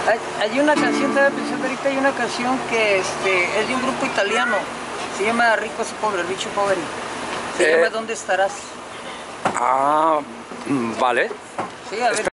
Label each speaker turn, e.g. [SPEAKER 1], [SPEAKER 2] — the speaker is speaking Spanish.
[SPEAKER 1] Hay una canción, estaba pensando ahorita, hay una canción que es de un grupo italiano. Se llama Ricos y Pobres, Rich y Poveri. Se llama ¿Dónde estarás?
[SPEAKER 2] Ah, vale.
[SPEAKER 1] Sí, a ver.